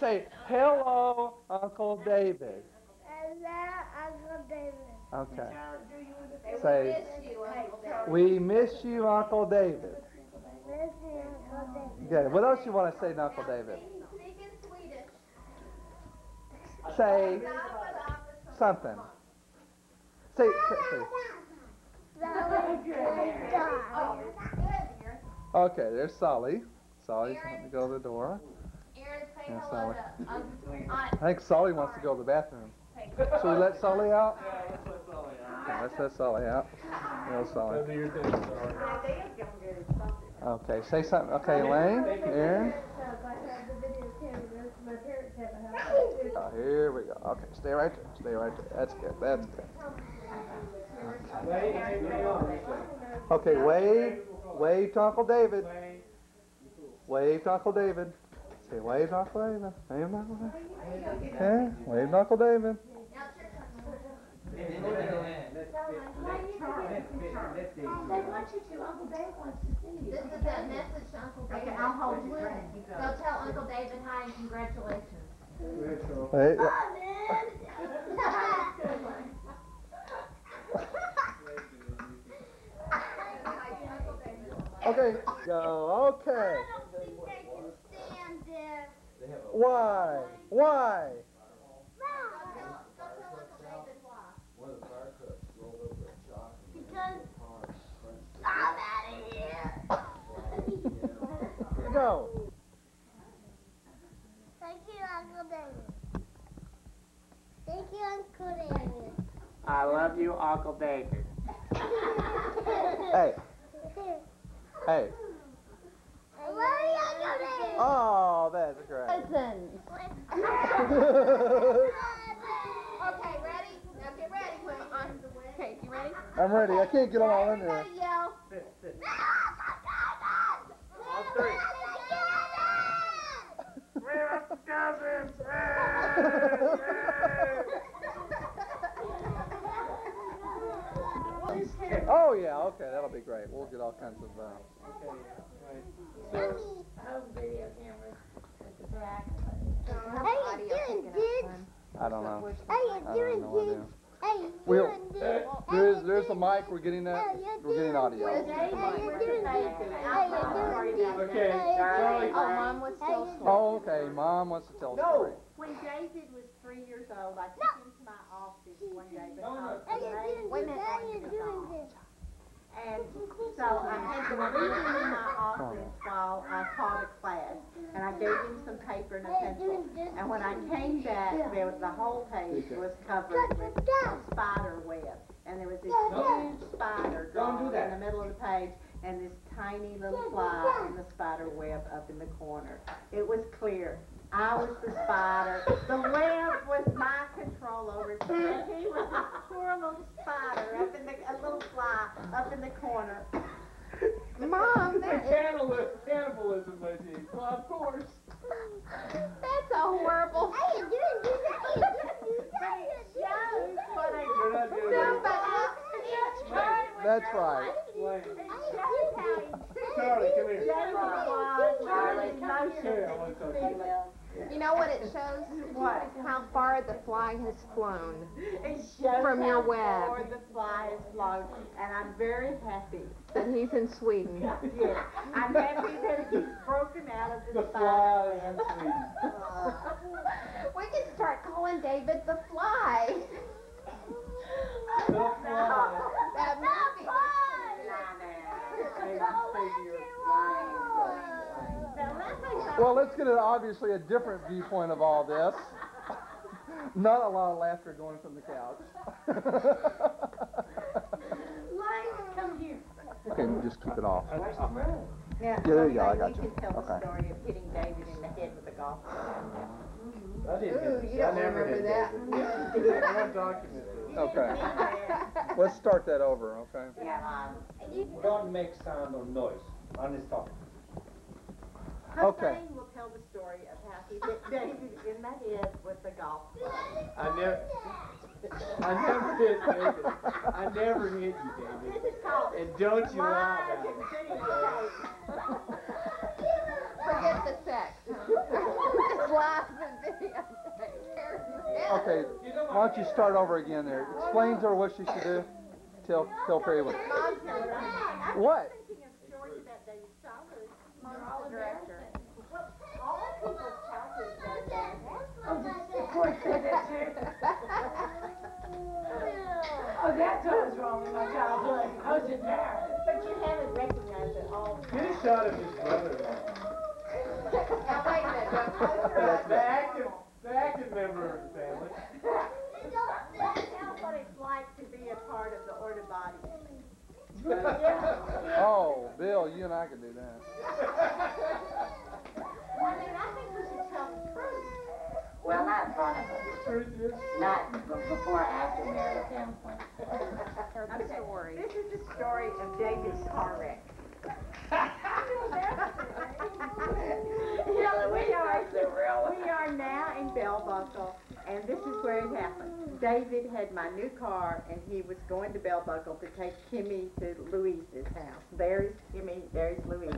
say, hello, Uncle David. Hello, Uncle David. Okay. Say, we miss you, Uncle David. Miss you, Uncle David. Good. What else you want to say to Uncle David? Speak in Swedish. Say something. Say. Okay, there's Sully. Sully's going to go to the door. Aaron, say Yeah, hello Sully. to I think Sully wants to go to the bathroom. Should we let Sully out? Okay, let's let Sully out. Hello, Sully. Do your thing, Sully. Okay, say something. Okay, Elaine, Aaron. Oh, here we go. Okay, stay right there. Stay right there. That's good. That's good. Okay, wave. Wave to Uncle David. Wave to Uncle David. Say wave to Uncle David. Wave to Uncle David. Okay, wave to Uncle David. They want you to. Uncle Dave wants to see you. This is a message to Uncle David. Okay, I'll hold you. Go tell Uncle David hi and congratulations. Wait. Okay, go. Okay. I don't think they can stand there. Why? Why? Because I'm out of here. Go. Thank you, Uncle David. Thank you, Uncle David. I love you, Uncle David. Hey. Hey. I love you, Uncle David. Oh, that's great. Listen. Okay, ready? Now get ready. Okay, you ready? I'm ready. I can't get them all in there. Everybody yell. All three. We're cousins. Oh, yeah. Okay, that'll be great. We'll get all kinds of. How you doing, kids? I don't know. How you doing, no idea. kids? How you We'll, doing, there's a mic. We're getting that. We're getting audio. How you doing, kids? How you doing, Okay, Charlie. Oh, Mom was still asleep. Oh, okay. Mom wants to tell a story. When David was 3 years old, I took him to my office one day because How you doing, kids? How you doing, kids? and so I had to leave him in my office while I taught a class, and I gave him some paper and a pencil. And when I came back, there was the whole page was covered with spider web, and there was this huge spider drawn in the middle of the page, and this tiny little fly in the spider web up in the corner. It was clear. I was the spider. The web was my control over it. And he was a poor little spider up in a little fly up in the corner. Mom, that is, Cannibalism, my dear. Well, of course. that's a horrible. How you doing, kids? How you doing, kids? How you Shows doing? what I You're not doing it. That's right. Charlie, come here. Charlie's motion. Here, I want to talk to you. You know what it shows? What? How far the fly has flown. It shows From your how web. far the fly is flown, and I'm very happy. That he's in Sweden. Yes, I'm happy that he's broken out of The the fly spider is web. sweet. We can start calling David the Fly. The fly. That movie. Well, let's get obviously a different viewpoint of all this. Not a lot of laughter going from the couch. Come here. Okay, just keep it off. Now, Yeah, there you go, I someday got we you. can tell the Okay. story of hitting David in the head with a golf ball. I didn't Ooh, hit you this. I don't never remember hit that. David. I want to document this. Okay. Let's start that over, okay? Don't make sound or noise on this topic. Okay. Hussein will tell the story of how he hit David in the head with a golf ball. I never hit David. I never hit you, David. This is called And don't you lie live about it. videotape. Forget the sex. Just laugh and Okay, why don't you start over again there? Explain to her what she should do. Tell Perry what. What? Thinking of stories about David's childhood. Mom's the director. All people's childhoods are bad. Of course they did too. Oh, that's what was wrong with my childhood. I was embarrassed. But you haven't recognized it all the Get time. a shot of his brother. Now wait a minute, The active member of the family. Tell what it's like to be a part of the Order body. Oh, Bill, you and I can do that. I mean, I think we should tell the truth. Well, not in front of us. Not before or after marriage counseling. Okay, this is the story of David's car wreck. We are now in Bell Buckle, and this is where it happened. David had my new car, and he was going to Bell Buckle to take Kimmy to Louise's house. There's Kimmy, there's Louise.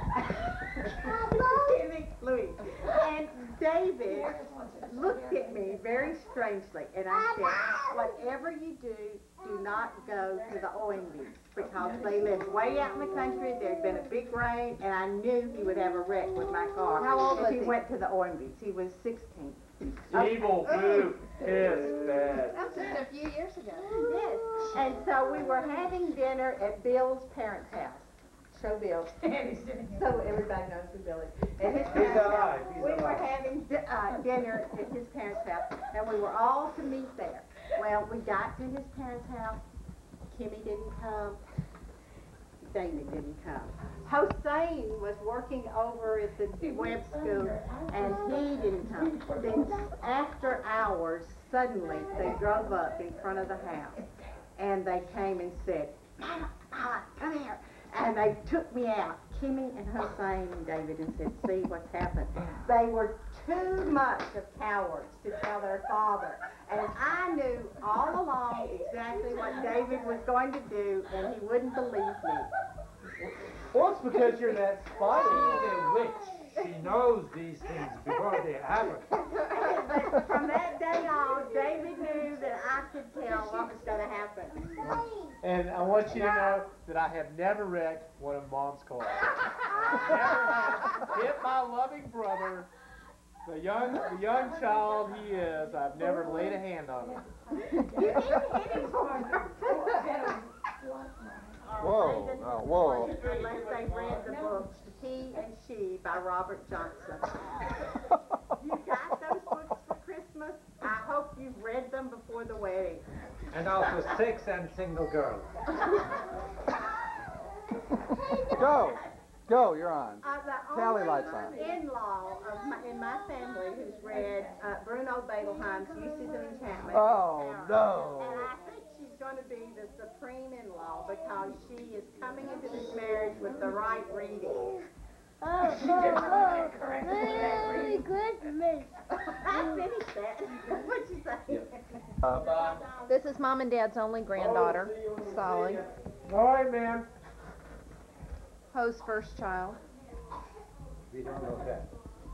Kimmy, Louise. And David looked at me very strangely, and I said, whatever you do, do not go to the Owenbys, because they lived way out in the country. There'd been a big rain, and I knew he would have a wreck with my car. How old was if he he? went to the Owenbys. He was 16. Evil, blue, pissed, bad. that was just a few years ago. Yes. And so we were having dinner at Bill's parents' house. Show Bill. So everybody knows who Bill is. At his He's parents' alive, house. he's We were alive. having dinner at his parents' house, and we were all to meet there. Well, we got to his parents' house. Kimmy didn't come. David didn't come. Hossein was working over at the web school, and he didn't come. Then after hours, suddenly they drove up in front of the house, and they came and said, Mama, come here. And they took me out, Kimmy and Hossein and David, and said, see what's happened. They were too much of cowards to tell their father. And I knew all along exactly what David was going to do, and he wouldn't believe me. Well, it's because you're that spotty. She's a witch. She knows these things before they happen. But from that day on, David knew that I could tell what was going to happen. And I want you to know that I have never wrecked one of Mom's cars. Never have hit my loving brother, the young child he is. I've never laid a hand on him. You didn't hit him for Whoa, whoa. Unless they read the book, He and She by Robert Johnson. You got those books for Christmas? I hope you've read them before the wedding. And also Sex and Single Girl. Go, you're on. The Tally only lights on. in-law in my family who's read Bruno Bedelheim's Uses of Enchantment. Oh, is Sarah. no. And I think she's going to be the supreme in-law because she is coming into this marriage with the right reading. Merry Christmas. I finished that. What'd you say? This is Mom and Dad's only granddaughter, Solly. All right, ma'am. Poe's first child. We don't know that.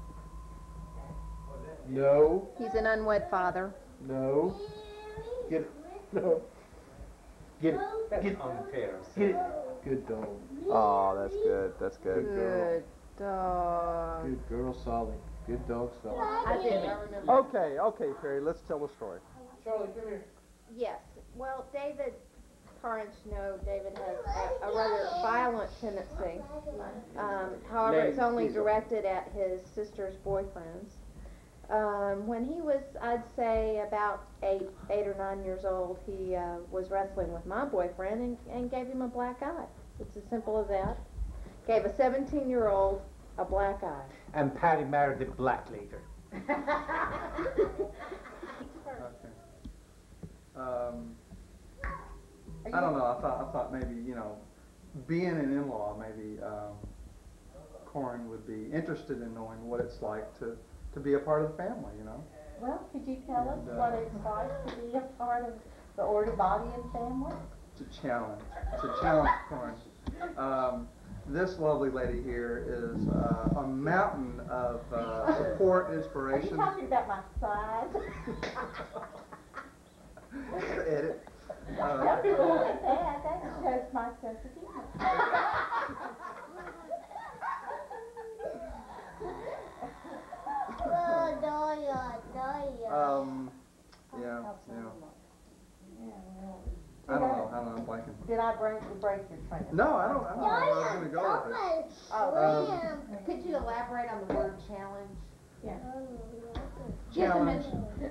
No, He's an unwed father. no. Get it. No. Get it. That's Get it. unfair. Get it. Good dog. Oh, that's good. That's good. Good dog. Good girl, Solly. Good dog, Solly. I remember. Okay, Perry, let's tell the story. Charlie, come here. Yes. Well, David, parents know David has a rather violent tendency. However, it's only directed at his sister's boyfriends. When he was, I'd say, about 8 or 9 years old, he was wrestling with my boyfriend and gave him a black eye. It's as simple as that. Gave a 17-year-old a black eye. And Patty married the black later. I don't know. I thought maybe being an in-law, maybe Corin would be interested in knowing what it's like to be a part of the family. Well, could you tell us And, what it's like to be a part of the Order body and family? It's a challenge. It's a challenge, Corin. this lovely lady here is a mountain of support, Are you inspiration. talking about my size? Edit. Some people like that. That shows my sense of humor. Yeah. I don't know, I'm blanking. Did I break your train? No, I don't know where I was gonna go with it. Could you elaborate on the word challenge? Challenge.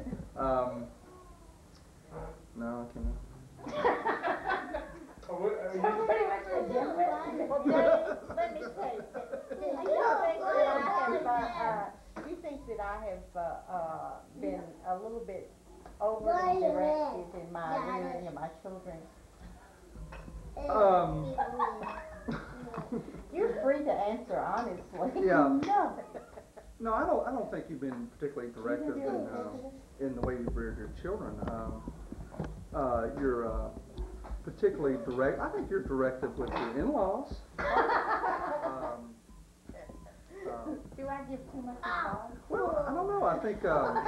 No, I can't. Well, Dave, let me tell you. You think that I have been a little bit overly directed in my rearing of my children? You're free to answer honestly. Yeah. No. No, I don't think you've been particularly directive in the way you've reared your children. You're particularly direct. I think you're directive with your in-laws. Do I give too much advice? Well, I don't know. I think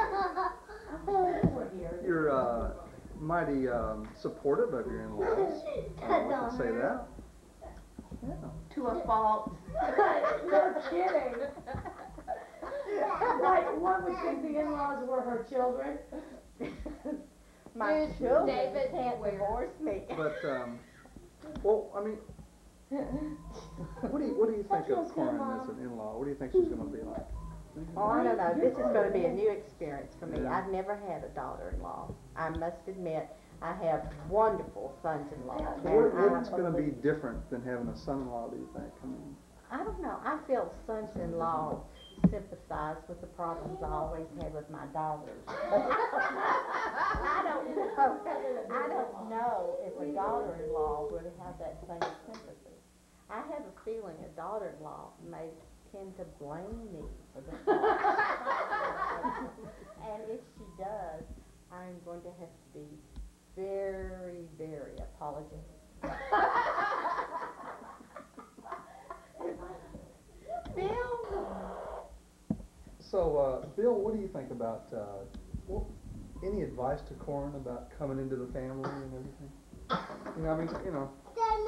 you're mighty supportive of your in-laws. I can say that. Yeah. To a fault. No kidding. Like one would think the in-laws were her children. My children David can't divorce me. But well, I mean, what do you think of Corin as an in-law? What do you think she's going to be like? Oh, I don't know. This is going to be a new experience for me. Yeah. I've never had a daughter-in-law. I must admit, I have wonderful sons-in-law. What's going to be different than having a son-in-law, do you think? I mean, I don't know. I feel sons-in-law sympathize with the problems I always had with my daughters. I don't know if a daughter-in-law would have that same sympathy. I have a feeling a daughter-in-law may tend to blame me for the problem. And if she does, I'm going to have to be very, very apologetic. Bill? so, Bill, what do you think about any advice to Corin about coming into the family and everything? You know, I mean, you know,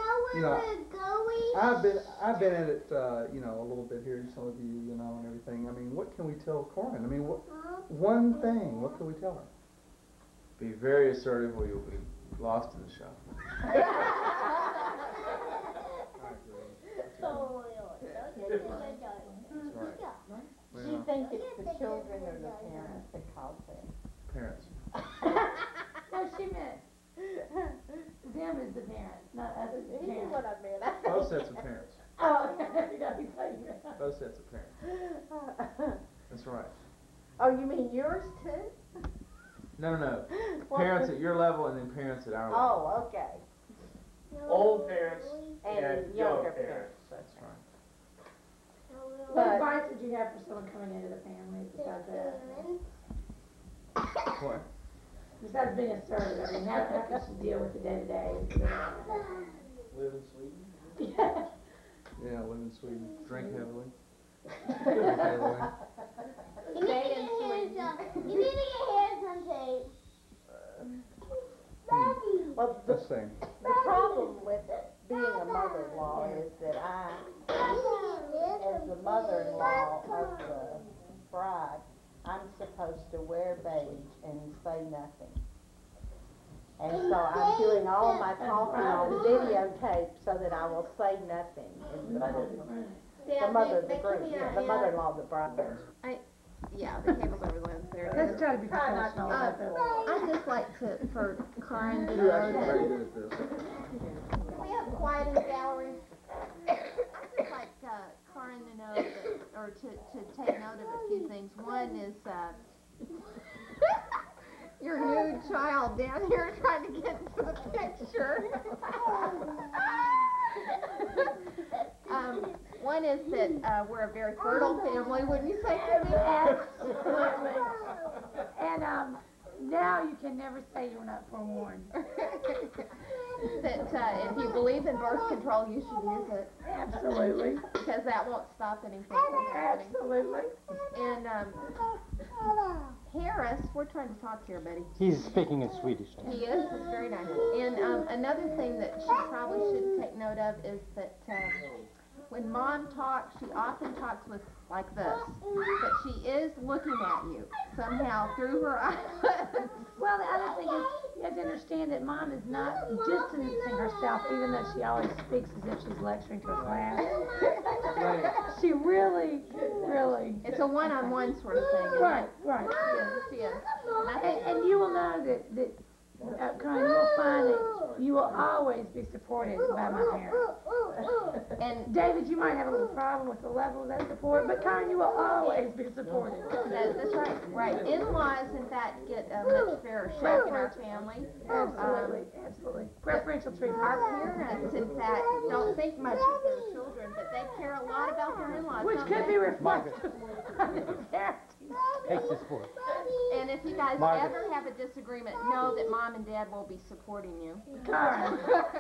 I've been at it, you know, a little bit here, some of you, you know, and everything. I mean, what can we tell Corin? I mean, one thing, what can we tell her? Be very assertive or you'll be lost in the shuffle. That's right. She thinks it's the children or the parents that cause that. Parents. No, she meant them as the parents, not us as the You know parents. what I meant. Both sets of parents. Oh, okay. That's what you meant. Both sets of parents. That's right. Oh, you mean yours too? No. Parents at your level and then parents at our level. Oh, okay. Old parents And younger parents. That's right. What advice would you have for someone coming into the family besides that? What? Besides being assertive, I mean, how can she deal with the day-to-day? Live in Sweden. Yeah. Yeah, live in Sweden. Drink heavily. Drink heavily. You need to get hands on tape. Well, Let's see. the problem with being a mother-in-law is that as the mother-in-law of the bride, I'm supposed to wear beige and say nothing. And so I'm doing all my talking on videotape so that I will say nothing. The mother-in-law of the bride. Yeah, the cable's over there. Let's try to be Try not to professional. I'd just like for Corin to You're know actually very that. good at this. We have quiet in the gallery. I'd just like Corin to know that, or to take note of a few things. One is your new child down here trying to get into the picture. One is that we're a very fertile family, wouldn't you say, Timmy? Absolutely. And now you can never say you were not forewarned. if you believe in birth control, you should use it. Absolutely. Because that won't stop anything from happening. Absolutely. And Harris, we're trying to talk here, buddy. He's speaking in Swedish. He is. It's very nice. And another thing that she probably should take note of is that when Mom talks, she often talks with like this, but she is looking at you somehow through her eyes. Well, the other thing is, you have to understand that Mom is not distancing herself, even though she always speaks as if she's lecturing to a class. She really. It's a one-on-one sort of thing. Isn't Right, it? right. She is. And I think And you will know that Connie, you will find that you will always be supported by my parents. and David, you might have a little problem with the level of that support, but Connie, you will always be supported. that's right. Right. In-laws, in fact, get a much fairer shake in our family. Absolutely. Preferential treatment. Our parents, in fact, don't think much of their children, but they care a lot about their in-laws. Which don't could they? be reflected on the parenting. Take this for it. And if you guys ever have a disagreement, know that Mom and Dad will be supporting you. Karen.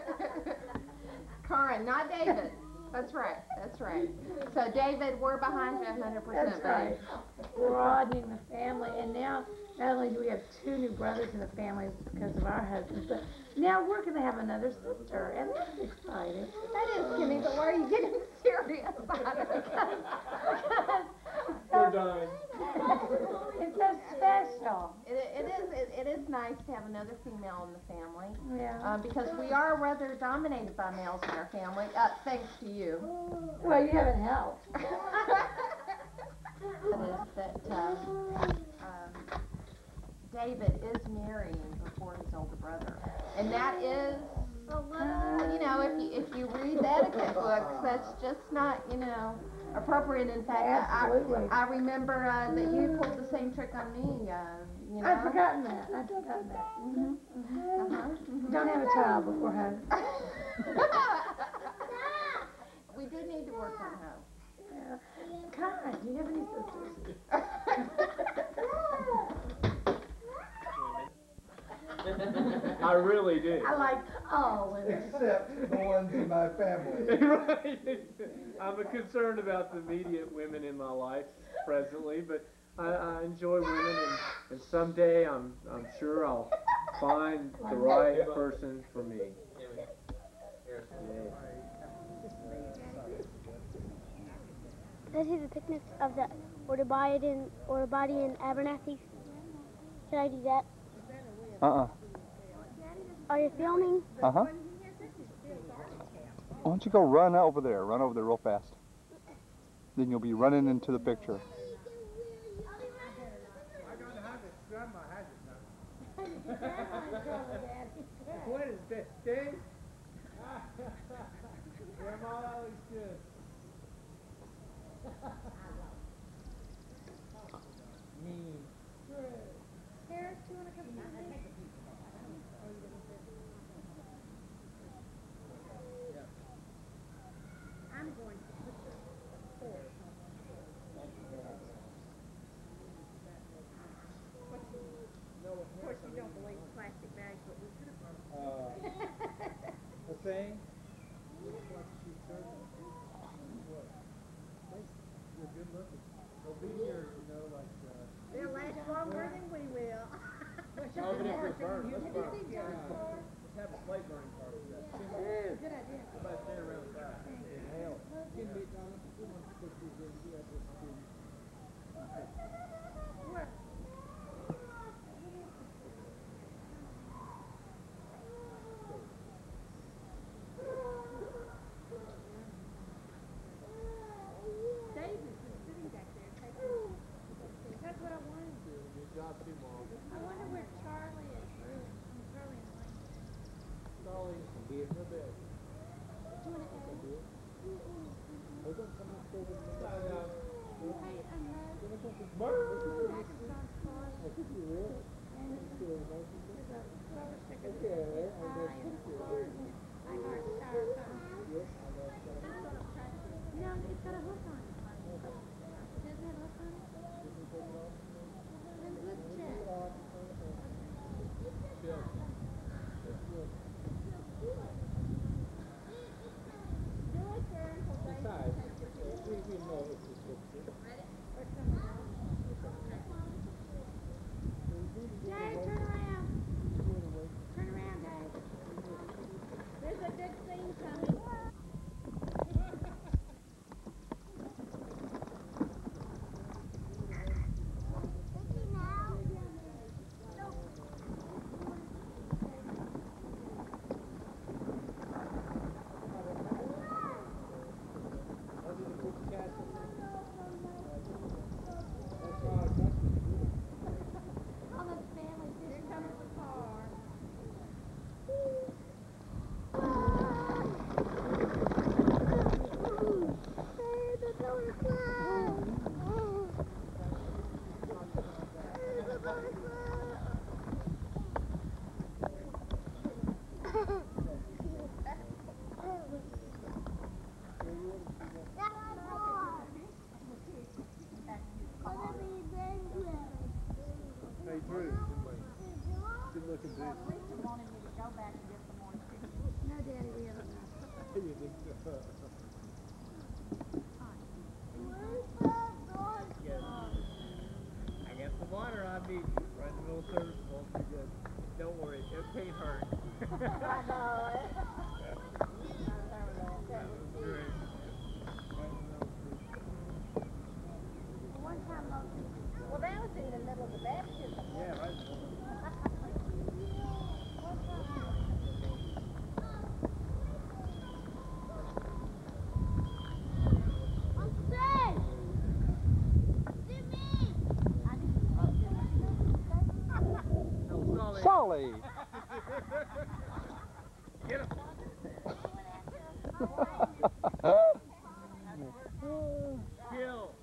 Karen, not David. That's right. So David, we're behind you 100%. That's right. Broadening the family, and now not only do we have 2 new brothers in the family because of our husbands, but now we're going to have another sister, and that's exciting. That is, Kimmy, but why are you getting serious about it? We're dying. It's so special. It is nice to have another female in the family. Yeah. Because we are rather dominated by males in our family, thanks to you. Well, you haven't helped. David is marrying before his older brother, and that is if you read the etiquette books, that's just not appropriate. In fact, Absolutely. I remember that you pulled the same trick on me. I've forgotten that. Don't have a child before her. We do need to work on her. Yeah. God, do you have any sisters? I really do. I like all women. Except the ones in my family. Right. I'm concerned about the immediate women in my life presently, but I enjoy women, and someday I'm sure I'll find the right person for me. This is a picnic of the Order body in Abernathy. Should I do that? Are you filming? Why don't you go run over there real fast. Then you'll be running into the picture. What is this, Dave? Grandma always good. Harris, do you want to come down? I'm going to put the fork on Of course, you don't believe plastic bags, but we could have brought The thing? You look like she's serving. What? You're good looking. They'll be here, They'll last longer than we will. Even if we burn, let's burn. Let's have a plate burning party. Good idea. Everybody stand around the fire. Hell. That's what I wanted. Good job, too, Mom. I wonder where Charlie is. Charlie and Lane. Charlie can be in her bed. No, it's got a hook on it. It doesn't have a hook on it? Let's check. Hey, Drew. Good looking dude. Wanted me to go back and get some more chicken. No, Daddy, we haven't. You think so? I got some water on me. Right in the middle of service. Won't be good. Don't worry, it can't hurt. I know it. Great. One time, well, that was in the middle of the baptism. Yeah, right. Solly! Get him! Kill!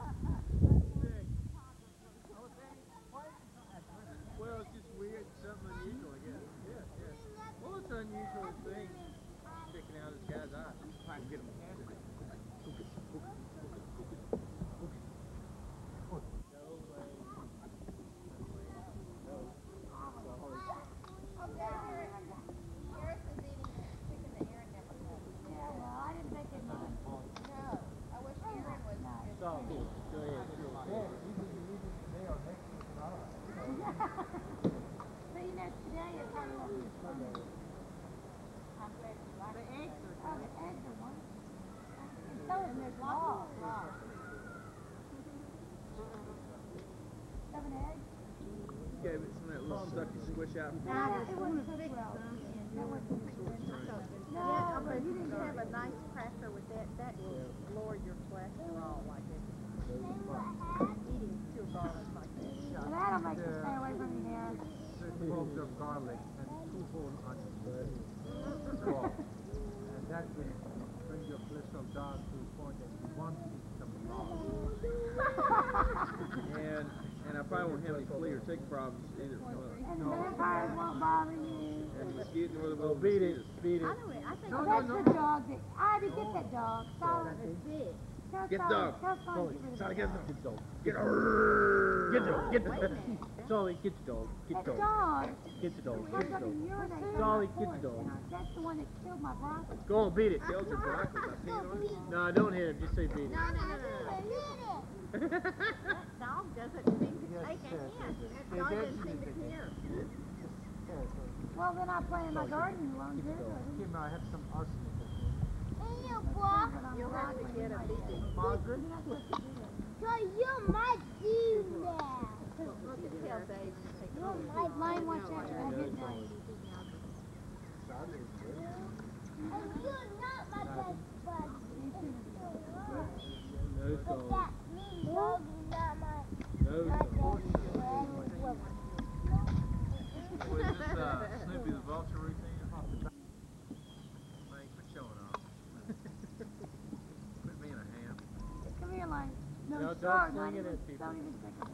Well, it's just weird, something unusual, I guess. Yeah. Well, it's an unusual thing sticking out of this guy's eye. Trying to get him cancer. Gave it some of that little sucky squish out. It wasn't big enough. No, but you didn't have a nice cracker with that. That will lower your cholesterol like it. Eating pure garlic like that. Well, that'll make you stay away from your hair. 6 cloves of garlic and 2 whole onions. Raw. And that will bring your cholesterol down to the point that you want to eat some raw. And I probably won't have any flea or tick problems either. And the vampires won't bother you. And mosquitoes, well, Beat it, beat it. I think That's the dog that, Ivy, get that dog. Solid. it's big. Get the dog. Solly, get the dog. Get the Get the dog. Get the Wait a dog. minute. Solly, get the dog. Get That the dog. dog. Get the dog. That's Get the going to dog. urinate from Solly, my get the porch, dog. and That's the one that killed my broccoli. Go on, beat it. Killed your broccoli by peeing on it? No, don't hit him. Just say beat it. No. That dog doesn't seem to take a hint. That dog doesn't seem to care. Well, then I play in my garden alone too. Kim, I have some arsenic. You'll have to get a beating. Margaret? So you might do that. Look at tell Dave to take a You beating. might Mine watch after I get done. And you're not my best friend. No, But Solly. that means you're not my No, best Solly. friend. Was this Snoopy the Vulture routine? Thanks for showing off. Put me in a ham. Come here, Lane. No, No, don't start, swing honey. it at people. Don't even think about it.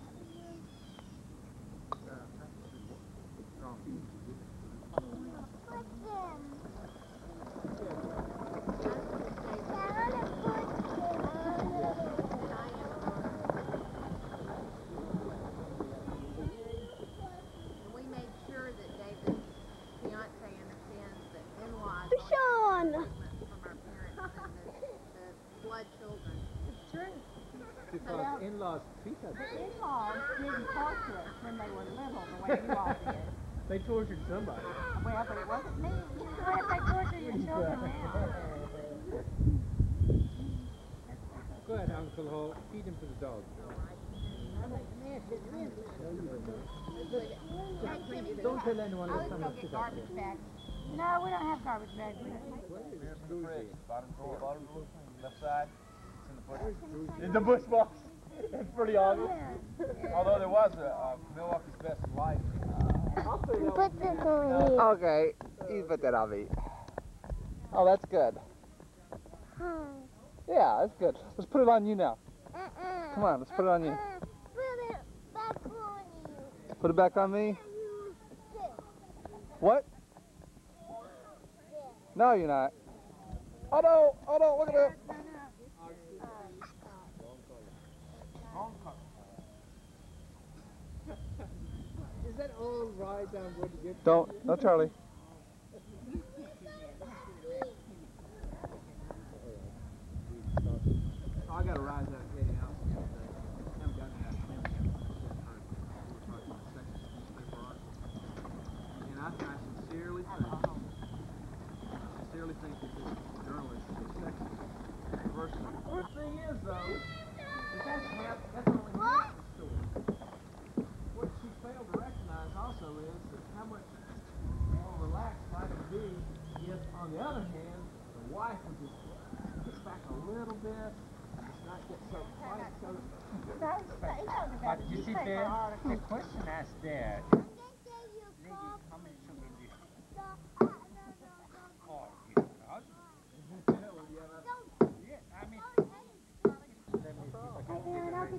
And we made sure that David's fiance understands that in-laws Sean! are different from our parents and the blood children. It's true. Because in-laws treat us. The in-laws didn't torture us when they were little the way you all did. They tortured somebody. Well, but it wasn't me. What if they torture your children now? Go ahead, Uncle Ho. Feed him to the dog. Don't tell anyone I'll that just go someone get sit up garbage there. bags. No, we don't have garbage bags. Bottom drawer, left side. It's in the bush. In the bush box. It's pretty obvious. Although there was a Milwaukee's Best Life. Put this on here. Okay, you put that on me. Oh, that's good. Yeah, that's good. Let's put it on you now. Come on, let's put it on you. Put it back on you. Put it back on me. What? No, you're not. Oh no! Oh no! Look at it. Is that all right that I'm going to get? Don't, no, Charlie. I got to rise out and get it out. I haven't gotten that many. And I sincerely think that this journalist is sexist. First thing is though, that's only half the story. What she failed to recognize also is that how much more relaxed life would be if, on the other hand, the wife would just kick back a little bit, just not get so tight, so. But you see, the question asked there, lady, how many children do you have? Oh, you have a husband? Yeah, I mean, let me see if I can give it right.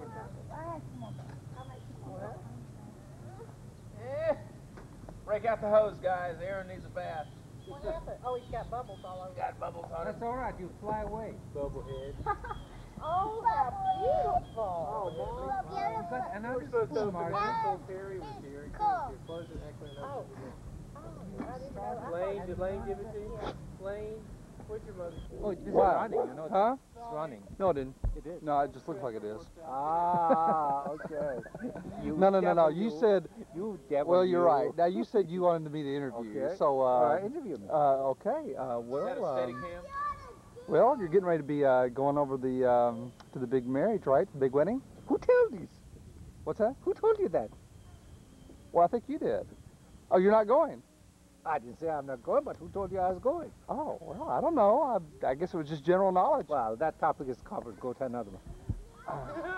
Break out the hose, guys. Aaron needs a bath. What happened? Oh, he's got bubbles all over. Got bubbles on it. That's all right, you fly away. Bubblehead. Oh, how beautiful. Oh, You've got another we're supposed to spoon, open Margaret. Uncle Terry was here. You're closing Eckler and open. Lane, did Lane give it to you? Lane, where's your mother? Oh, this is What? running, you know. Huh? It's running. No, it didn't. It is. No, it just looks like it is. Ah, okay. No. You said. You devil. Well, you're right. Now you said you wanted me to interview you. Okay. So. Interview me. Okay. Is that a Well. steady cam? Well, you're getting ready to be going over the to the big marriage, right? The big wedding. Who told you? What's that? Who told you that? Well, I think you did. Oh, you're not going. I didn't say I'm not going, but who told you I was going? Oh, well, I don't know. I guess it was just general knowledge. Well, that topic is covered. Go to another one.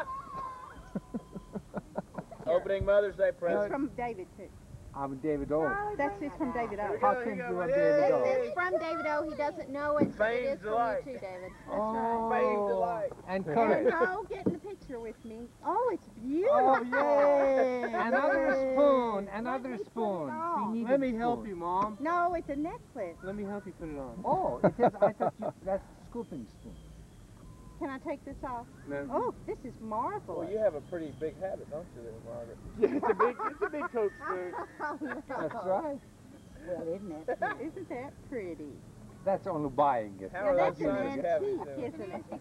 Opening Mother's Day It's present. from David, too. I'm David O. That's just from David O. How can you have David O? This is from David O. He doesn't know it, but it is Famed from delight. you too, David. Oh, Famed delight. and And correct. oh, get in the picture with me. Oh, it's beautiful. Yay! Another spoon, another spoon. We need Let a me help spoon. you, Mom. No, it's a necklace. Let me help you put it on. Oh, it is. I thought that's scooping spoon. Can I take this off? No. Oh, this is marvelous. Well, you have a pretty big habit, don't you, there, Margaret? Yeah, it's a big Coke spoon. Oh, no. That's right. Well, isn't it? Isn't that pretty? That's only buying it. How are That's those an sons you have antique, these doing? isn't it?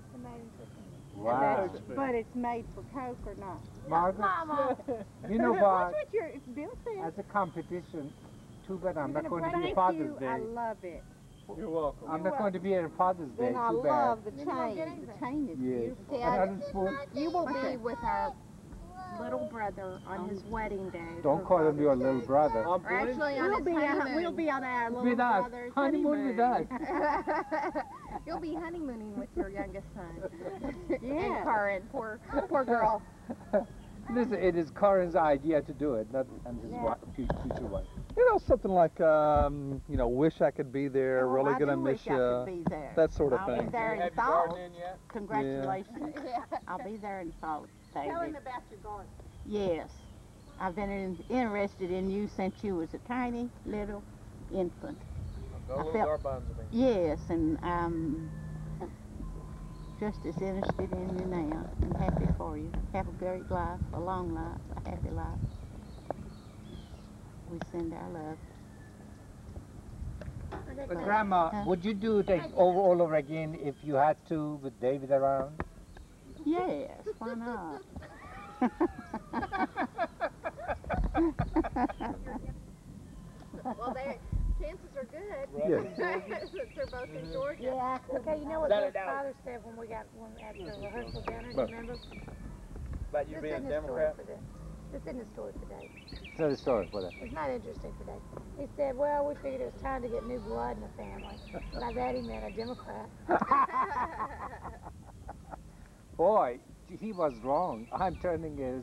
Wow. But it's made for Coke or not? Margaret, you know That's what? what your Bill said. As a competition, too bad I'm You're not gonna going to be thank Father's you. Day. I love it. You're welcome. I'm not going to be at Father's Day. And I Too bad. love the chain. The chain is Yes. beautiful. Another spoon. You will be with our little brother on his wedding day. Don't call him your little brother. Or actually on his honeymoon. We'll be on our little With us. brother's Honeymoon with us. You'll be honeymooning with your youngest son. Yeah. And Karen, poor girl. Listen, it is Corin's idea to do it, not and his future wife. You know, something like, you know, wish I could be there, Oh, really I gonna do miss wish I you. could be there. That sort of I'll thing. be there in Have you fall. gardened in yet? Congratulations. I'll be there in fall, David. Tell him about your garden. Yes. I've been interested in you since you was a tiny little infant. Go I little felt- garbanzo beans. Yes, and I'm just as interested in you now. I'm happy for you. Have a great life, a long life, a happy life. We send our love. But Grandma, would you do it all over again if you had to with David around? Yes, why not? Well, chances are good. Yeah. Since they're both in Georgia. Yeah, okay, you know what That your it out. father said when we got one at the rehearsal dinner, do you But- remember? About you This being a isn't the story Democrat? for the- This isn't the story for Dave. Tell the story for that. It's not interesting for Dave. He said, well, we figured it was time to get new blood in the family. By that he meant a Democrat. Boy, he was wrong. I'm turning as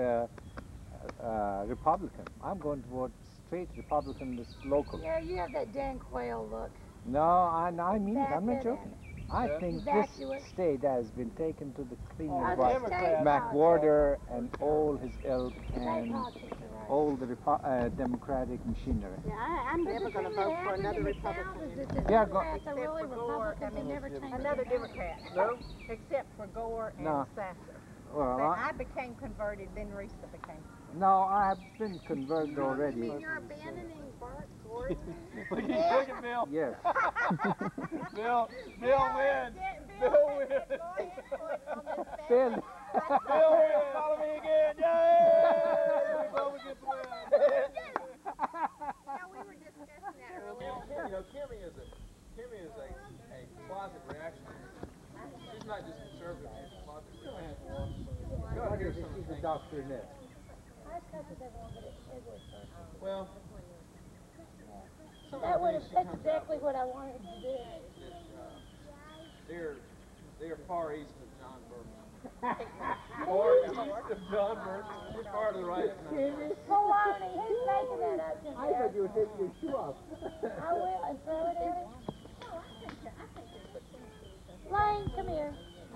Republican. I'm going to vote straight Republican this local. Yeah, you have that Dan Quayle look. No, I mean it. I'm not That's joking. I think Evacuate. this state has been taken to the cleaner Oh, by Democrats. McWhorter and all his ilk and politics are right. all the Democratic machinery. Yeah, I'm never going to vote for another Republican. The They are Democrats are Except really for Gore, Republicans. They never change. Another Democrat. No? Except for Gore and No. Sasser. Well, But I became converted, then Risa became. no, I have been converted already. You're abandoning Bart Gordon? Look, he's looking, Bill. Yes. Bill wins. Bill wins. Phil. Bill wins. Follow me again. Yay! Republicans win. We were discussing that earlier. You know, Kimmy is a closet reactionary. She's not just conservative, she's a closet reactionary. You ought to hear some of the He's a things. doctrinette. Well, some That of the would things have, she that's comes out exactly with what I wanted to do. that they're far east of John Berman. Far east of John Burke. We're far to the right of John Berman. Baloney, who's making that up to I thought you were taking your shoe off. I will, and throw it at him. Lane, come here.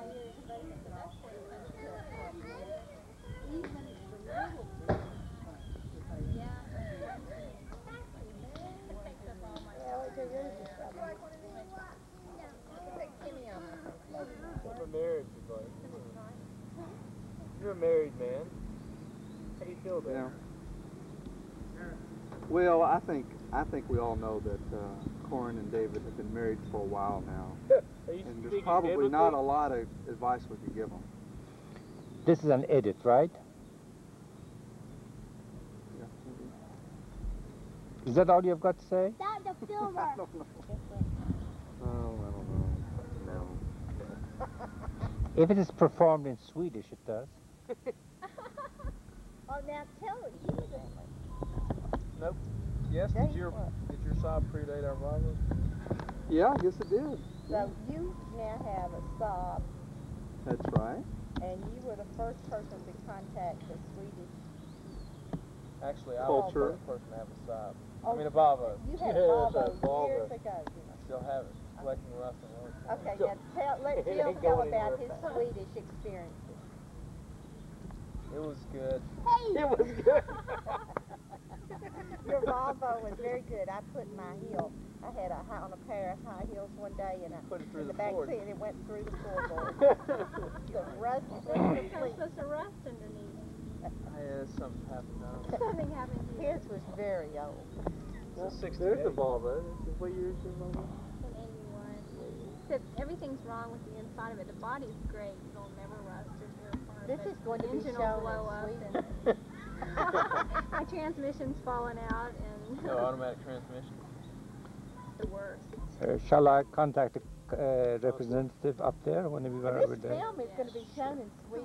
I'm a marriage advice. You're a married man. How do you feel about it? Well, I think we all know that Corin and David have been married for a while now, Are you and there's speaking probably biblically? not a lot of advice we could give them. This is an edit, right? Is that all you've got to say? That's the filmer. I don't know. No. If it is performed in Swedish, it does. Oh, now tell it, you then. Nope. Yes, did your Saab predate our Volvo? Yeah, I guess it did. So you now have a Saab, That's right. and you were the first person to contact the Swedish. Actually, I Culture. was the first person to have a Saab. I Oh, mean a Volvo. You had Yeah, a it's a Volvo Volvo. years ago, you know. Still have it. Collecting rust and oil. Okay, now let It Bill ain't tell going about his anywhere. Swedish experiences. It was good. It was good. Your Volvo was very good. I put my heel. I had on a pair of high heels one day, and Put it through in the the back floor. seat, and it went through the floorboard. The rust was complete. Supposed to rust underneath. Yeah, something happened now. Something happened to you. His was very old. Well, 68. there's the Volvo. What year is your Volvo? In 81. Except everything's wrong with the inside of it. The body's great. It'll never rust or tear apart. This but is going the to be engine shown will blow in up Sweden. and my transmission's falling out and No automatic transmission. the worst. Shall I contact a representative up there when we were over This there? film is going to be shown in Sweden.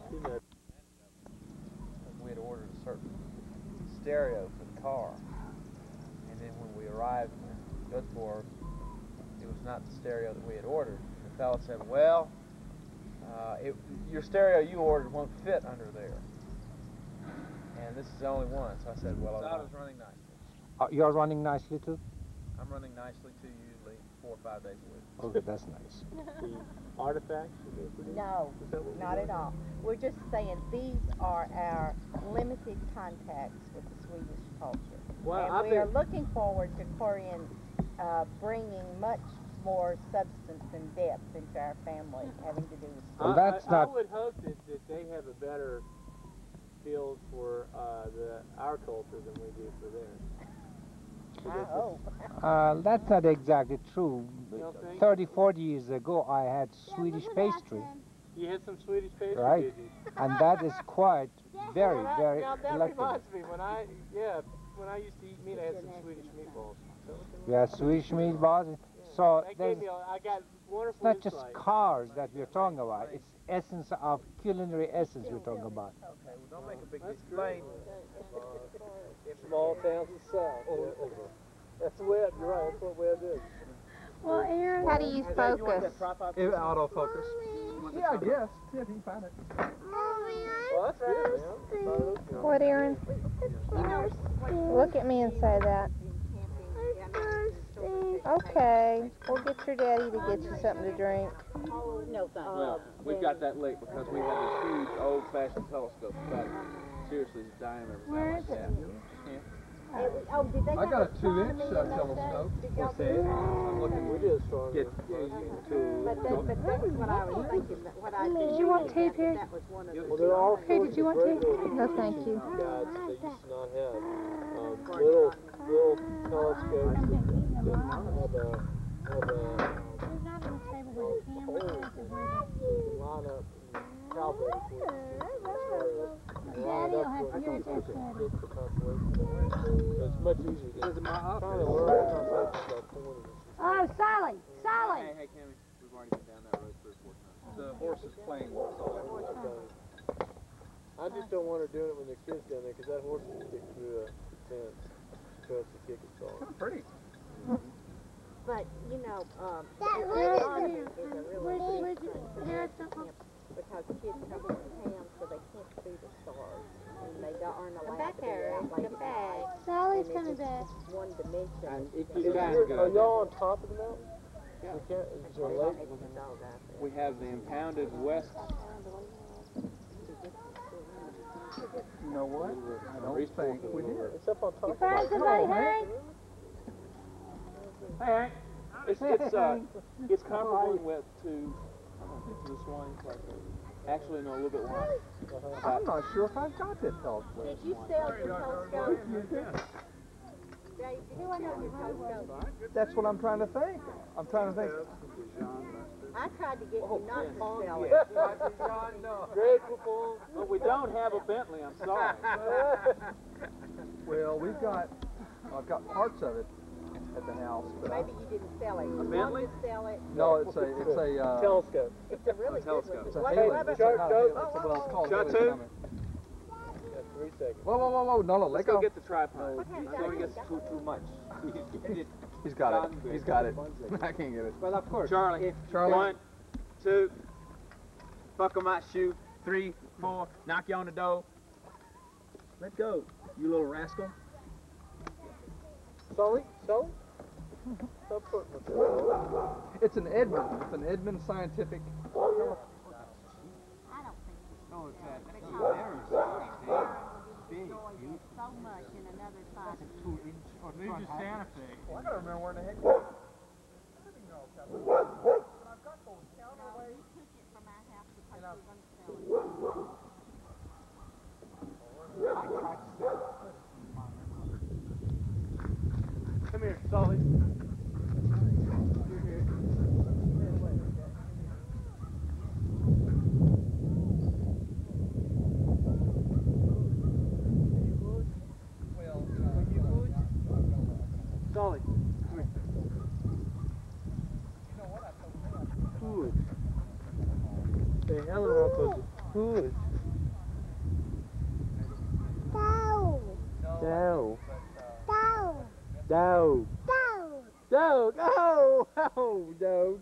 We had ordered a certain stereo for the car, and then when we arrived in Göteborg, it was not the stereo that we had ordered. The fellow said, "Well, your stereo you ordered won't fit under there, and this is the only one." So I said, "Well, I was running nicely. You're running nicely too? I'm running nicely too, usually 4 or 5 days a week." Okay, that's nice. The artifacts you gave for No, Is that what not at all. We're just saying these are our limited contacts with the Swedish culture. Well, and I we are think- looking forward to Korean bringing much more substance and depth into our family having to do with Well, that's I not- would hope that they have a better feel for our culture than we do for theirs. I hope. That's not exactly true. You don't think? 30, 40 years ago, I had Swedish pastry, You had some Swedish pastry, right? did you? And that is quite very, Well, very that delectable. reminds me, when I used to eat meat, I had some Swedish meatballs. We have Swedish meatballs. So That there's, gave me I got it's wonderful not just insight. cars that we're talking about. It's essence of culinary essence we're talking about. Okay, well, don't make a big That's display. Small towns in the South. That's the way it, you're right, that's what way it is. Well, Aaron, how do you focus? Autofocus. Yeah, I guess. See if you can find it. Well, that's good, man. What, Aaron? Look at me and say that. Okay, we'll get your daddy to get you something to drink. No, thank you. Well, we got that late because we had this huge old-fashioned telescope about seriously the diameter. Where is it? Oh, did they I got a 2-inch telescope. What's that? I'm looking. We did get But that was what I was thinking, that what I did. Did you want tape here? That was one of the. Well, there are Hey, did you want tape? No, thank you. guides that used to not have little telescopes that have There's not on the table where the camera is or where the... line up and calibrate for it. Daddy will have to hear it there, Daddy. It's the constellation. It's much easier than trying to learn constellations by pointing. Oh, Sally! Sally! Hey, Cammy, we've already been down that road 3 or 4 times. The horse is playing with us. I just don't want her doing it when the kids down there because that horse will kick through a fence. Tries to kick its dog. Pretty. But, you know, Dad, astronomy is a really where's big thing for there's kids something. because kids come into town so they can't see the stars and they aren't allowed back to be there, out late come at night. Sally's And coming it's back. just one dimension. Are y'all on top of the mountain? Yeah. Is there a lake? We have the impounded west. You know what? I don't think we did. It's up on top. You find somebody, Hank? Hey, it's comparable in width to the Swanee Plateau. Actually, no, a little bit wider. I'm not sure if I've got that telescope. Did you sell your telescope? Dave, did you sell your telescope? That's what I'm trying to think. I'm trying to think. I tried to get you not to sell it. Grateful for, but we don't have a Bentley. I'm sorry. Well, I've got parts of it at the house, but Maybe you didn't sell it. You Bentley? wanted to sell it. no, it's a Telescope. It's a really good one. it's a What- Haley. what It's about- not a Haley. It's well, it's called Shot Haley two? Summit. Yeah, 3 seconds. Whoa, no, let Let's go. go get the tripod. What kind of Before he diamond gets you too much. He's got it. He's got it. I can't get it. Well, of course. Charlie. Charlie. 1, 2. Buckle my shoe. 3, 4. Knock you on the door. Let go, you little rascal. Sully? Stop putting with that. It's an Edmund. It's an Edmund Scientific. Oh, it's that. Big, huge. So much in another side. 2-inch or Maybe just Santa Fe. Well, I gotta remember where in the heck. Come here, Sully. Sully, come here. Good. The hell are good. Dow. Dog. Dog. Oh, oh, dog.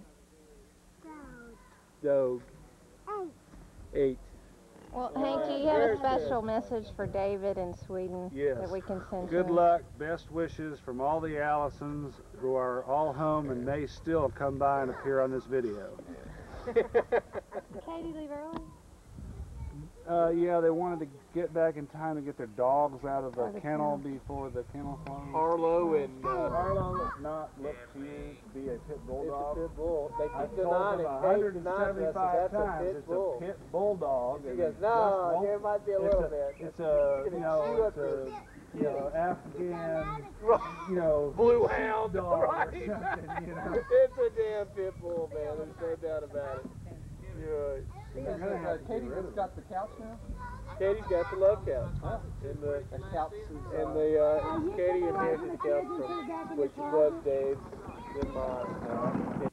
Dog. 8. Well, Hank, do you have a special message for David in Sweden Yes. that we can send to Good him? luck, best wishes from all the Allisons who are all home and may still come by and appear on this video. Katie leave early? Yeah, they wanted to get back in time to get their dogs out of the kennel before the kennel closed. Harlow and Harlow does not look to you to be a pit bulldog. It's a pit bull. They I've keep told denying them it. 175 That's a times pit it's bull. a pit bulldog. He and goes, it no, just won't- there might be a it's little a- bit. It's a, It's you gonna know, chew it's up a, Afghan, Right. you know, Blue hound, dog right. or something, you know. It's a damn pit bull, man. There's no doubt about it. You're right. Katie has got the couch now? Katie's got the love couch. And the Katie inherited the couch from which was Dave's, then mine.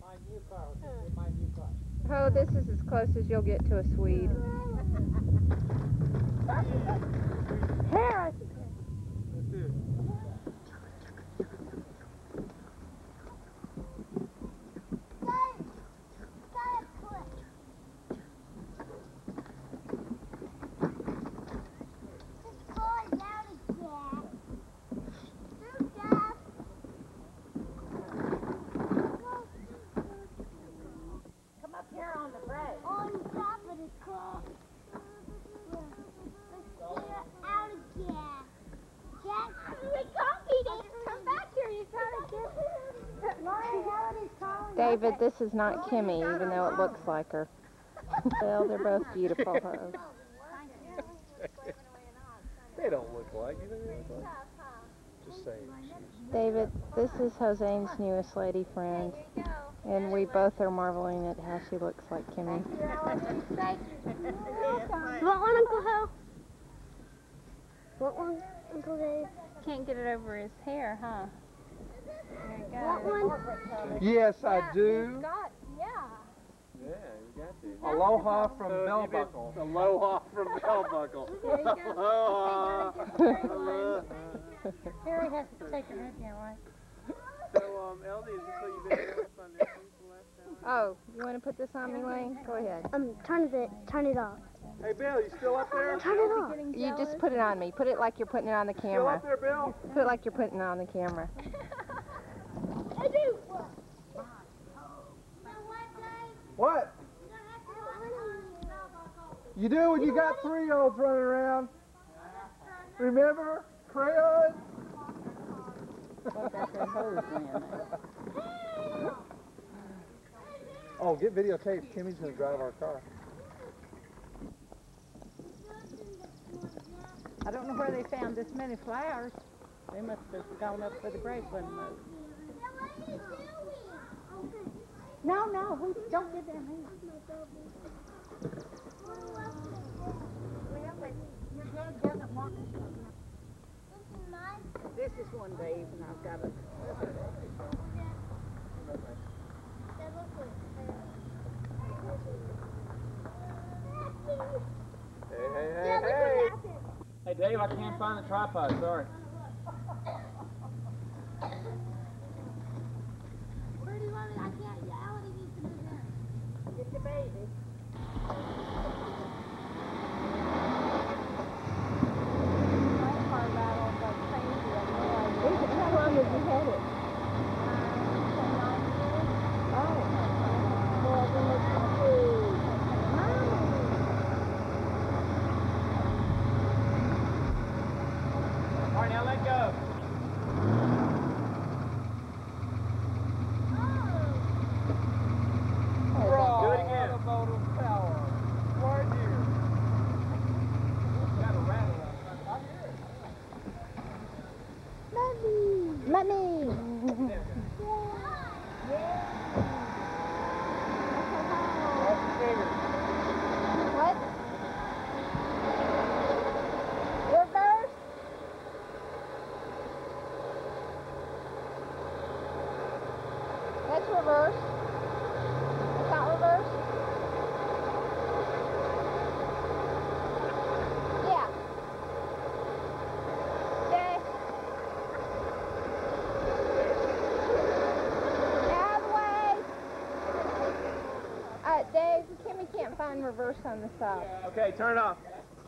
Oh, this is as close as you'll get to a Swede. Harris! David, this is not Kimmy, even though it looks like her. Well, they're both beautiful. They don't look like you. They look like. Just saying. David, this is Jose's newest lady friend, and we both are marveling at how she looks like Kimmy. What one, Uncle Hal? What one, Uncle Dave? Can't get it over his hair, huh? There you go. What one? Yes, I do. Yeah, you got to. Aloha from Bell Buckle. Aloha from Bell Buckle. Aloha. Aloha. Harry has to take her head down, right? So, Elsie, is this what you've been doing on this the last hour? Oh, you want to put this on me, Lane? Go ahead. Turn it off. Hey, Bill, you still up there? Turn it off. You just put it on me. Put it like you're putting it on the Still camera. up there, Bill? Put it like you're putting it on the camera. What? You do when you got 3-year-olds running around. Remember? Crayons? Oh, get videotapes. Timmy's going to drive our car. I don't know where they found this many flowers. They must have gone up for the grapevine mode. No, we don't get them here. This is one, Dave, and I've got a... Hey. Hey, Dave, I can't find the tripod, sorry. Where do you want it? I can't. Allie needs to move in. Get the baby. How long have you had it? All right, now let go. Do it again. Automotive power. Right here. Got a rattle. I hear it. What? Reverse? That's reverse. That's not reverse? Yeah. Okay. Out of the way. Dave, Kimmy can't find reverse on the side. Okay, turn it off.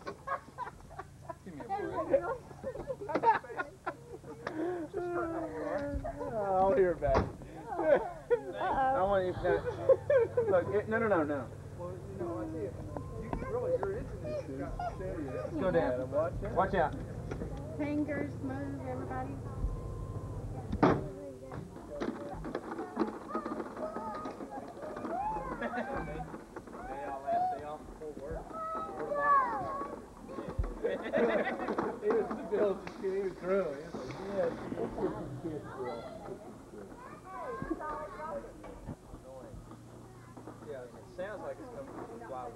I'll hear it back. I want you to... Look, no. Well, you know, I see it. You're itching this. Go down. Watch out. Fingers move, everybody. They all full work. He was the bill just he was through. He was like, yes. Yeah, it sounds like it's coming from the fly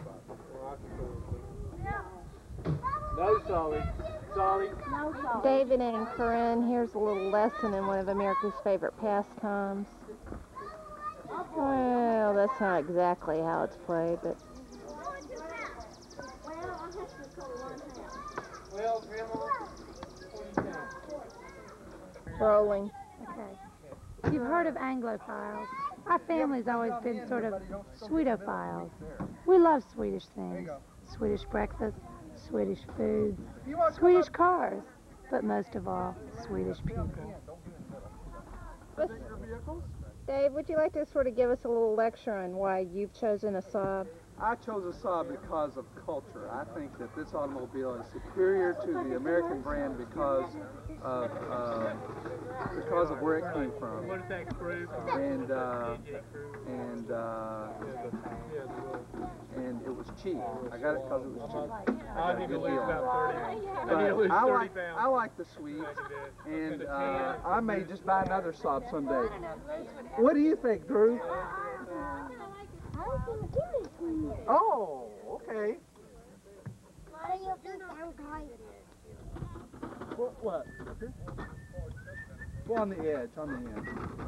gearbox. No, Solly. David and Corinne, here's a little lesson in one of America's favorite pastimes. Well, that's not exactly how it's played, but... Well, Grandma, what do you think? Rolling. Okay. You've heard of Anglophiles. Our family's always been sort of Swedophiles. We love Swedish things. Swedish breakfast, Swedish food, Swedish cars, but most of all, Swedish people. Dave, would you like to sort of give us a little lecture on why you've chosen a Saab? I chose a Saab because of culture. I think that this automobile is superior to the American brand because of where it came from. What is that crew? And it was cheap. I got it because it was cheap. I need to lose about 30. But I need to lose 30 I pounds. like the Swedes, and I may just buy another Saab someday. What do you think, Drew? Oh, okay. What? Go on the edge, on the end.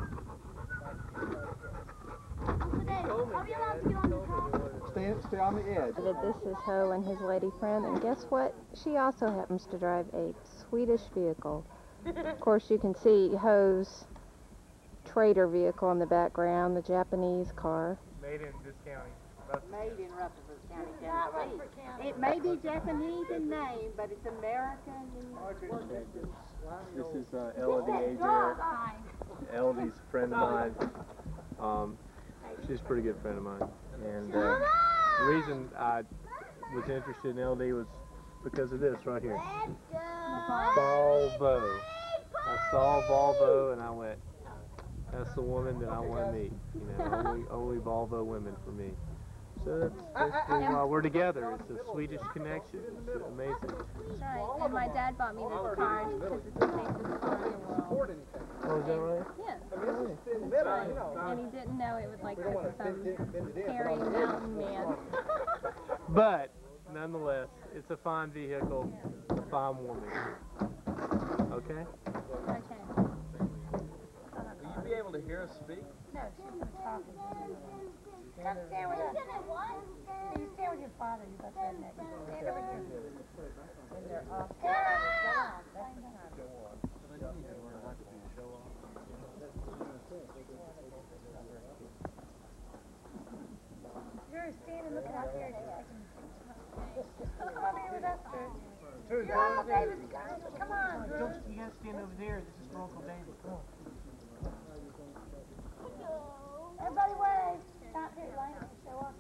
Stay on the edge. This is Ho and his lady friend, and guess what? She also happens to drive a Swedish vehicle. Of course, you can see Ho's trader vehicle in the background, the Japanese car. Made in this county. Made in Rutherford County, Tennessee. It may be Japanese in name, but it's American in work. This is Elodie Ager. Elodie's a friend of mine. She's a pretty good friend of mine. And the reason I was interested in Elodie was because of this right here. Volvo. I saw Volvo and I went, that's the woman that I want to meet. You know, only Volvo women for me. So that's basically why we're together. It's a Swedish connection. It's amazing. That's right. And my dad bought me this car because it's the safest car in the world. Oh, is that right? Yeah. And he didn't know it was like some hairy mountain man. But nonetheless, it's a fine vehicle, a fine woman. Okay? Okay. Will you be able to hear us speak? No, she's going to talk. Come stand with us. You stand with your father. You both stand next. Stand over here. Drew, stand and look out there. Come over here with us, Drew. You're Uncle David's guy. Come on, Drew. You gotta stand over there. This is for Uncle David. Come on. Everybody wave. Stop here, Lane. Show up.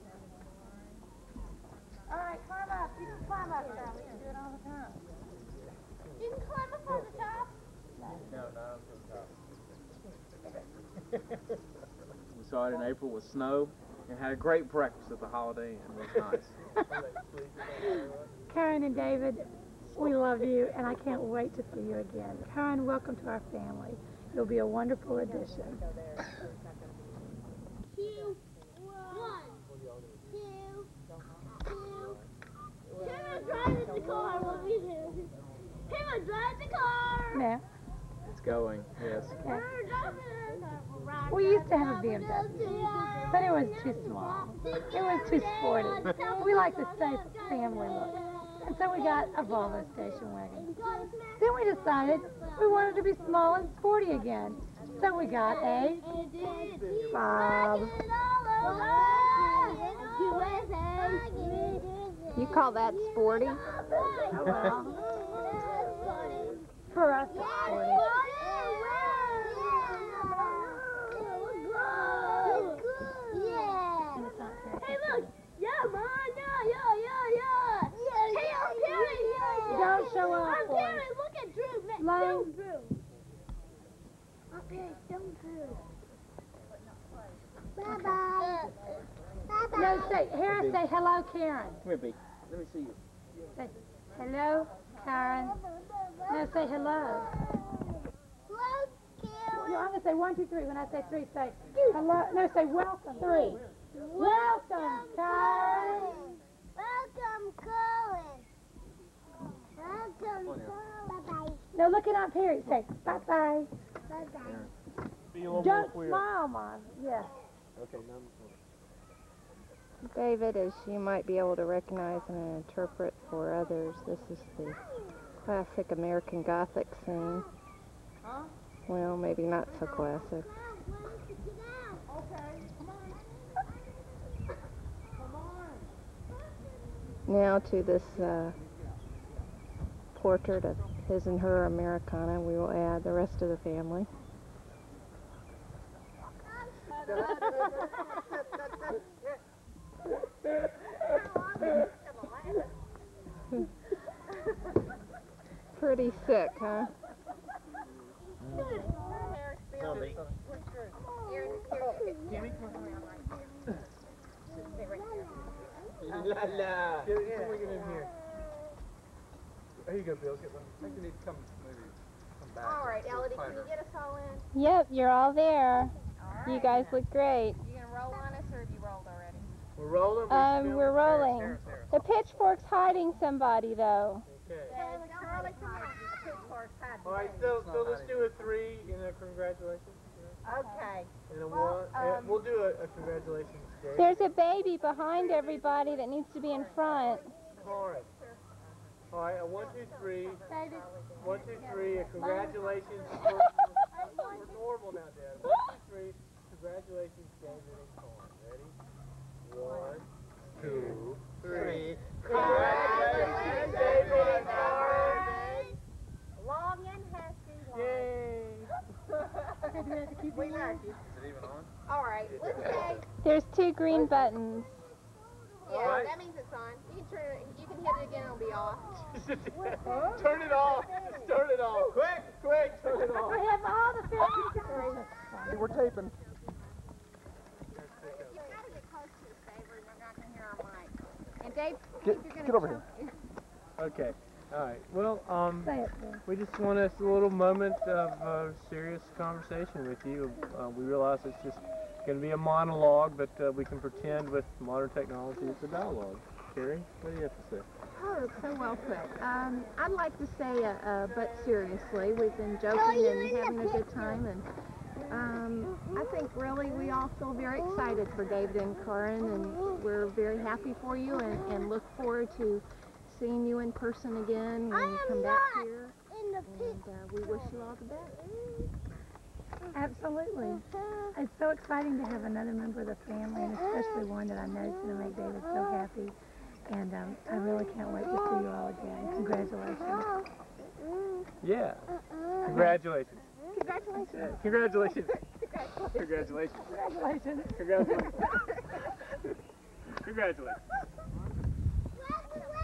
All right, climb up. You can climb up, Charlie. You do it all the time. You can climb up on the top. No, not up to the top. We saw it in April with snow and had a great breakfast at the Holiday Inn. It was nice. Karen and David, we love you, and I can't wait to see you again. Karen, welcome to our family. You'll be a wonderful addition. 2, 1, 2, 2. Him driving the car. What we do? Him drive the car. Now. It's going, yes. Okay. We used to have a BMW, but it was too small. It was too sporty. We like the safe family look. And so we got a Volvo station wagon. Then we decided we wanted to be small and sporty again. So we got a Saab. You call that sporty? Well, for us, it's sporty. Hey, look! Yeah, Mom! Yeah! Hey, I'm Perry! Don't show off I'm for Perry! us. Look at Drew! Lane. Film Drew! Okay, film Drew. Bye-bye! No, say, Harris, say hello, Karen. Come here, B. Let me see you. Say, hello, Karen. No, say hello. No, I'm going to say 1, 2, 3. When I say 3, say hello. No, say welcome. 3. Welcome, Karen. Welcome, Colin. Welcome, Bye-bye. No, look at Aunt Perry. Say bye-bye. Bye-bye. Be a little Don't more queer. smile, Mom. Yes. Okay, no. David, as you might be able to recognize and interpret for others, this is the classic American Gothic scene. Well, maybe not so classic. Now to this portrait of his and her Americana, we will add the rest of the family. Pretty sick, huh? La la. Get it in here. There you go, Bill. Get one. I think you need to come back. All right, Elodie, can you get us all in? Yep, you're all there. You guys look great. You gonna roll on us, or have you rolled already? We're rolling. We're rolling. The pitchfork's hiding somebody, though. Okay. Charlie, come on. The pitchfork's hiding. All right, so let's do a 3 and a congratulations. Okay. And a 1. We'll do a congratulations. Dave. There's a baby behind everybody that needs to be in front. All right. All right, a 1, 2, 3. 1, 2, 3. A congratulations. We're normal now, Dad. 1, 2, 3. Congratulations, David and Corn. Ready? 1, 2, 3. Congratulations, David and Corn. Long and happy one. Yay. We love you. Is it even on? All right, let's say. There's 2 green buttons. Yeah, that means it's on. You can turn it. You can hit it again. It'll be off. Turn it off. Just turn it off. Quick, turn it off. We have all the 50 We're taping. You've got to get close to the saver. You're not going to hear our mic. And Dave, Get over here. Okay. All right. Well, Say it, Bill. we just want a little moment of serious conversation with you. We realize it's just going to be a monologue, but we can pretend with modern technology it's a dialogue. Carrie, what do you have to say? Oh, so well put. I'd like to say, but seriously, we've been joking and having a good time, and I think really we all feel very excited for David and Corin, and we're very happy for you, and look forward to seeing you in person again when you come back here. And we wish you all the best. Absolutely. It's so exciting to have another member of the family, and especially one that I know is going to make David so happy. And I really can't wait to see you all again. Congratulations. Yeah. Congratulations. Congratulations. Congratulations. Congratulations. Congratulations. Congratulations. Congratulations.